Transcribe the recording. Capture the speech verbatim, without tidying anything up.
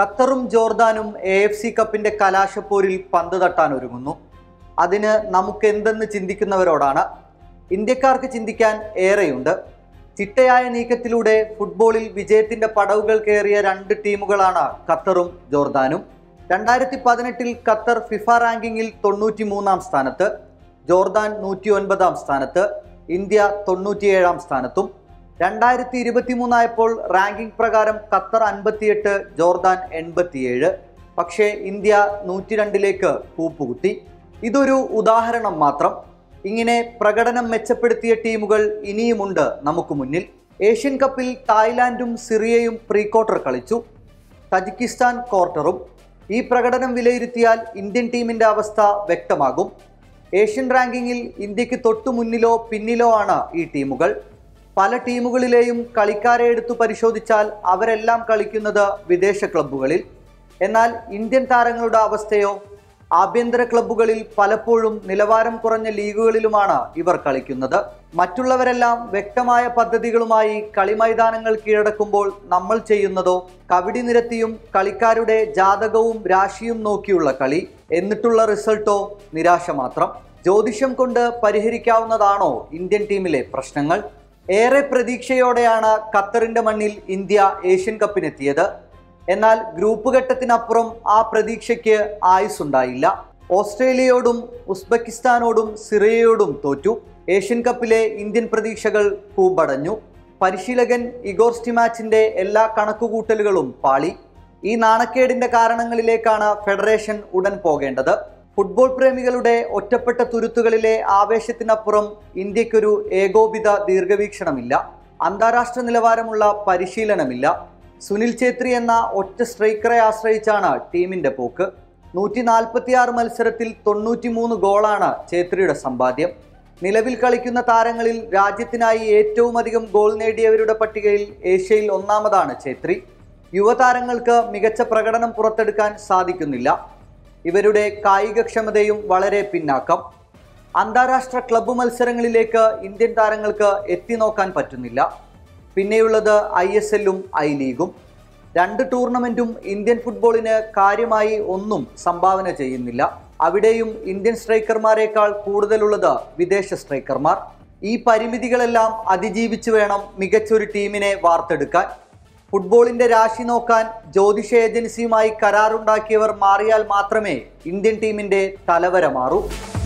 ഖത്തറും ജോർദാനും A F C കപ്പിന്റെ കലാശപ്പോരിൽ പന്ത് തട്ടാൻ ഒരുങ്ങുന്നു. അതിന് നമുക്കെന്തെന്ന് ചിന്തിക്കുന്നവരോടാണ്. ഇന്ത്യക്കാർക്ക് ചിന്തിക്കാൻ ഏറെയുണ്ട്. ചിട്ടയായ നീക്കത്തിലൂടെ ഫുട്ബോളിൽ വിജയത്തിന്റെ പടവുകൾ കയറിയ രണ്ട് ടീമുകളാണ് ഖത്തറും ജോർദാനും. രണ്ടായിരത്തി പതിനെട്ടിൽ ഖത്തർ ഫിഫ റാങ്കിങ്ങിൽ തൊണ്ണൂറ്റി മൂന്നാം സ്ഥാനത്ത്, ജോർദാൻ നൂറ്റി ഒൻപതാം സ്ഥാനത്ത്, ഇന്ത്യ തൊണ്ണൂറ്റിയേഴാം സ്ഥാനത്തും. രണ്ടായിരത്തി ഇരുപത്തി മൂന്നായപ്പോൾ റാങ്കിംഗ് പ്രകാരം ഖത്തർ അൻപത്തിയെട്ട്, ജോർദാൻ എൺപത്തിയേഴ്. പക്ഷേ ഇന്ത്യ നൂറ്റി രണ്ടിലേക്ക് കൂപ്പുകുത്തി. ഇതൊരു ഉദാഹരണം മാത്രം. ഇങ്ങനെ പ്രകടനം മെച്ചപ്പെടുത്തിയ ടീമുകൾ ഇനിയുമുണ്ട് നമുക്ക് മുന്നിൽ. ഏഷ്യൻ കപ്പിൽ തായ്ലാൻഡും സിറിയയും പ്രീ ക്വാർട്ടർ കളിച്ചു, തജിക്കിസ്ഥാൻ ക്വാർട്ടറും. ഈ പ്രകടനം വിലയിരുത്തിയാൽ ഇന്ത്യൻ ടീമിൻ്റെ അവസ്ഥ വ്യക്തമാകും. ഏഷ്യൻ റാങ്കിങ്ങിൽ ഇന്ത്യക്ക് തൊട്ടു മുന്നിലോ പിന്നിലോ ആണ് ഈ ടീമുകൾ. പല ടീമുകളിലെയും കളിക്കാരെ എടുത്തു പരിശോധിച്ചാൽ അവരെല്ലാം കളിക്കുന്നത് വിദേശ ക്ലബ്ബുകളിൽ. എന്നാൽ ഇന്ത്യൻ താരങ്ങളുടെ അവസ്ഥയോ? ആഭ്യന്തര ക്ലബ്ബുകളിൽ പലപ്പോഴും നിലവാരം കുറഞ്ഞ ലീഗുകളിലുമാണ് ഇവർ കളിക്കുന്നത്. മറ്റുള്ളവരെല്ലാം വ്യക്തമായ പദ്ധതികളുമായി കളിമൈതാനങ്ങൾ കീഴടക്കുമ്പോൾ നമ്മൾ ചെയ്യുന്നതോ കവിടി നിരത്തിയും കളിക്കാരുടെ ജാതകവും രാശിയും നോക്കിയുള്ള കളി. എന്നിട്ടുള്ള റിസൾട്ടോ നിരാശ മാത്രം. ജ്യോതിഷം കൊണ്ട് പരിഹരിക്കാവുന്നതാണോ ഇന്ത്യൻ ടീമിലെ പ്രശ്നങ്ങൾ? ഏറെ പ്രതീക്ഷയോടെയാണ് ഖത്തറിന്റെ മണ്ണിൽ ഇന്ത്യ ഏഷ്യൻ കപ്പിനെത്തിയത്. എന്നാൽ ഗ്രൂപ്പ് ഘട്ടത്തിനപ്പുറം ആ പ്രതീക്ഷയ്ക്ക് ആയുസ്സുണ്ടായില്ല. ഓസ്ട്രേലിയയോടും ഉസ്ബെക്കിസ്ഥാനോടും സിറിയയോടും തോറ്റു. ഏഷ്യൻ കപ്പിലെ ഇന്ത്യൻ പ്രതീക്ഷകൾ പൂമ്പടഞ്ഞു. പരിശീലകൻ ഇഗോർ സ്റ്റിമാച്ചിന്റെ എല്ലാ കണക്കുകൂട്ടലുകളും പാളി. ഈ നാണക്കേടിന്റെ കാരണങ്ങളിലേക്കാണ് ഫെഡറേഷൻ ഉടൻ പോകേണ്ടത്. ഫുട്ബോൾ പ്രേമികളുടെ ഒറ്റപ്പെട്ട തുരുത്തുകളിലെ ആവേശത്തിനപ്പുറം ഇന്ത്യക്കൊരു ഏകോപിത ദീർഘവീക്ഷണമില്ല. അന്താരാഷ്ട്ര നിലവാരമുള്ള പരിശീലനമില്ല. സുനിൽ ഛേത്രി എന്ന ഒറ്റ സ്ട്രൈക്കറെ ആശ്രയിച്ചാണ് ടീമിന്റെ പോക്ക്. നൂറ്റി നാൽപ്പത്തി ആറ് മത്സരത്തിൽ തൊണ്ണൂറ്റി മൂന്ന് ഗോളാണ് ഛേത്രിയുടെ സമ്പാദ്യം. നിലവിൽ കളിക്കുന്ന താരങ്ങളിൽ രാജ്യത്തിനായി ഏറ്റവും അധികം ഗോൾ നേടിയവരുടെ പട്ടികയിൽ ഏഷ്യയിൽ ഒന്നാമതാണ് ഛേത്രി. യുവതാരങ്ങൾക്ക് മികച്ച പ്രകടനം പുറത്തെടുക്കാൻ സാധിക്കുന്നില്ല. ഇവരുടെ കായികക്ഷമതയും വളരെ പിന്നാക്കം. അന്താരാഷ്ട്ര ക്ലബ്ബ് മത്സരങ്ങളിലേക്ക് ഇന്ത്യൻ താരങ്ങൾക്ക് എത്തി നോക്കാൻ പറ്റുന്നില്ല. പിന്നെയുള്ളത് ഐ എസ് എല്ലും ഐ ലീഗും. രണ്ട് ടൂർണമെൻറ്റും ഇന്ത്യൻ ഫുട്ബോളിന് കാര്യമായി ഒന്നും സംഭാവന ചെയ്യുന്നില്ല. അവിടെയും ഇന്ത്യൻ സ്ട്രൈക്കർമാരെക്കാൾ കൂടുതലുള്ളത് വിദേശ സ്ട്രൈക്കർമാർ. ഈ പരിമിതികളെല്ലാം അതിജീവിച്ച് വേണം മികച്ചൊരു ടീമിനെ വാർത്തെടുക്കാൻ. ഫുട്ബോളിന്റെ രാശി നോക്കാൻ ജ്യോതിഷ ഏജൻസിയുമായി കരാറുണ്ടാക്കിയവർ മാറിയാൽ മാത്രമേ ഇന്ത്യൻ ടീമിന്റെ തലവര മാറൂ.